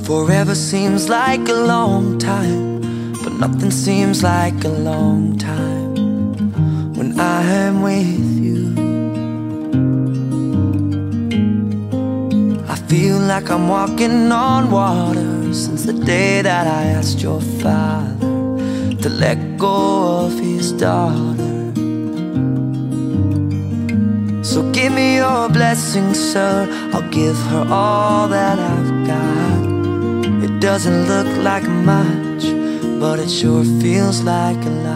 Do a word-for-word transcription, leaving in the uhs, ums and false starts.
Forever seems like a long time, but nothing seems like a long time when I am with you. I feel like I'm walking on water since the day that I asked your father to let go of his daughter. So give me your blessing, sir, I'll give her all that I've got. It doesn't look like much, but it sure feels like a lot.